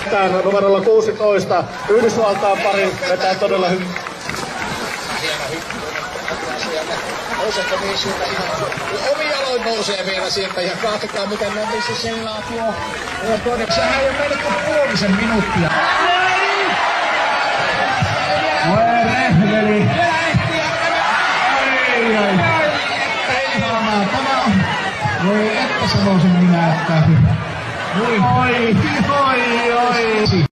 Täällä numerolla 16. Yhdysvaltain pari vetää todella hyvin. Nouseeko mies sieltä ihan omi jaloin nousee vielä sieltä ja katsotaan miten nopeasti seilaa tuo. Sehän ei ole mennyt kuin puolisen minuuttia. Voi rehveli. Voi että sanoisin minä, että... Oi.